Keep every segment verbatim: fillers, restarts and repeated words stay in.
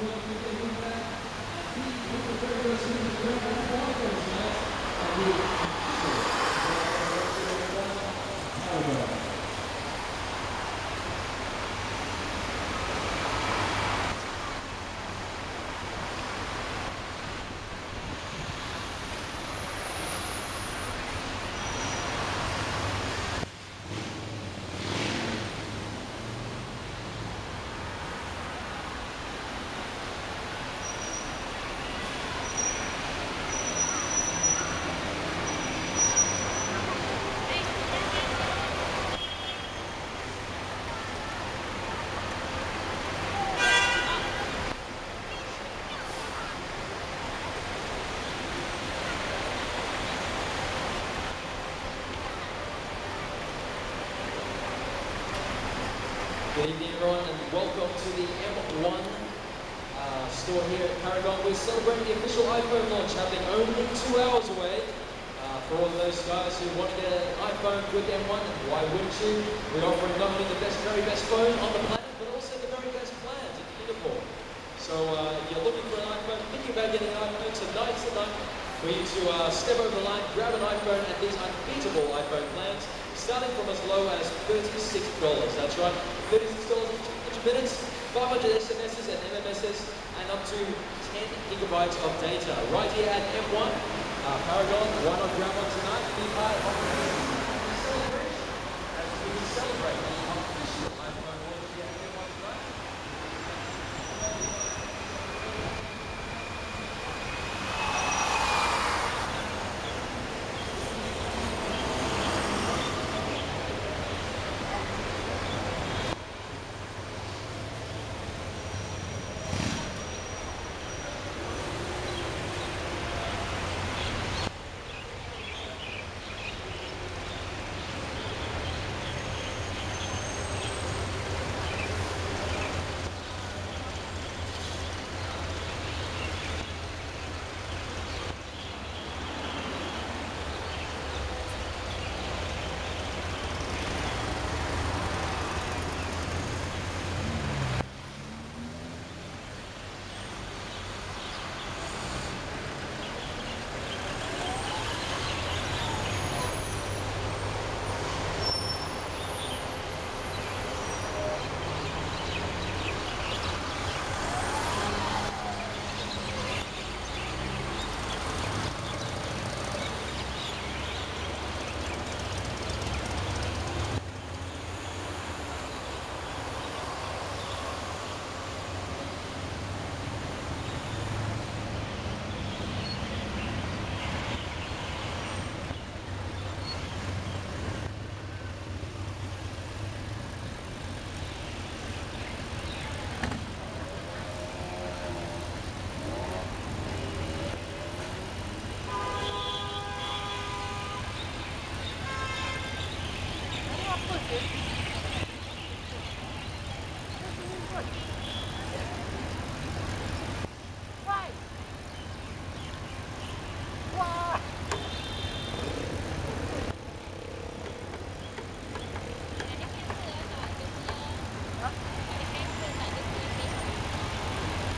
Good evening everyone and welcome to the M one uh, store here at Paragon. We're celebrating the official iPhone launch happening only two hours away. Uh, for all of those guys who want to get an iPhone with M one, why wouldn't you? We're offering not only the best, very best phone on the planet, but also the very best plans in Singapore. So uh, if you're looking for an iPhone, thinking about getting an iPhone, tonight's the night for you to uh, step over the line, grab an iPhone at these unbeatable iPhone plans, starting from as low as thirty-six dollars. That's right, thirty-six dollars each minutes, five hundred S M Ses and M M Ses, and up to ten gigabytes of data. Right here at M one, uh, Paragon, why not grab one tonight and be part of the celebration as we celebrate the official iPhone launch here at M one tonight.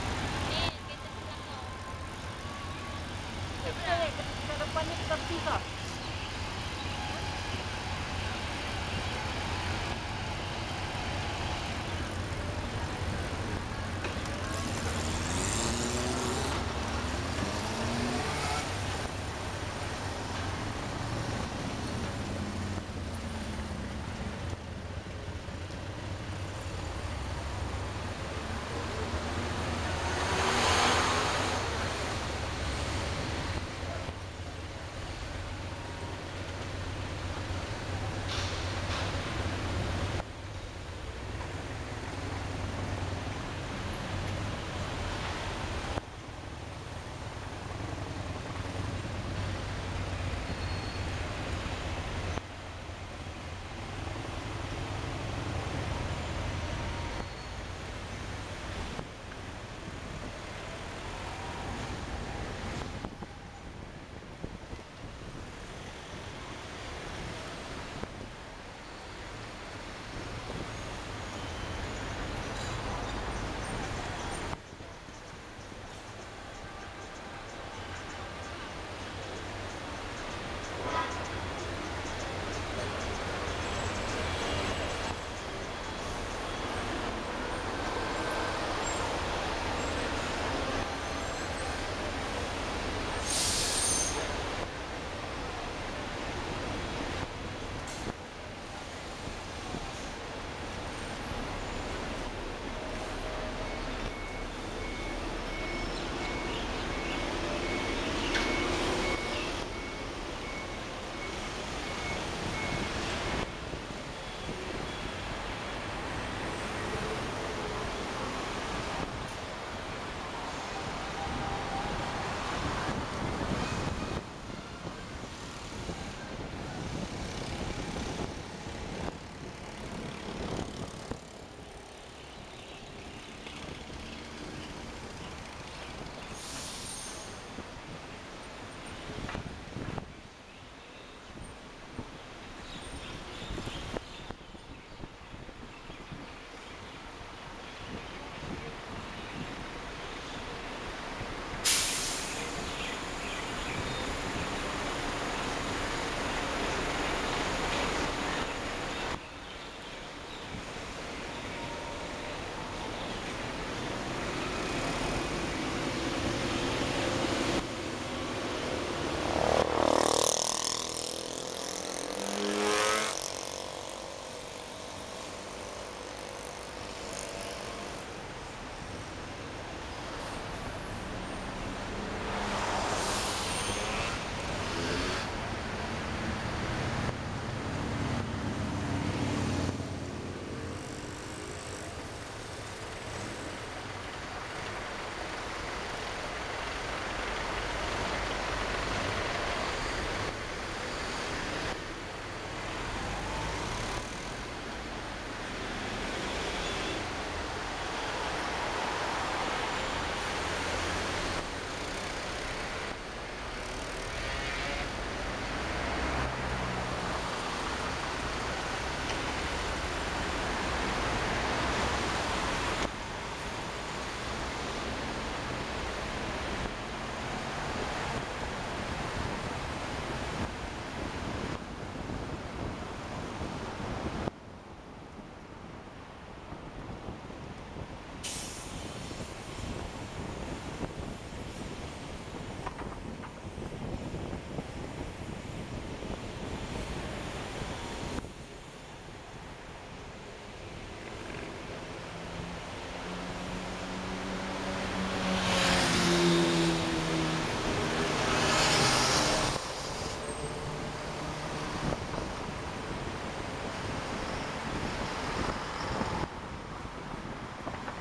Ke depan ni T E C C.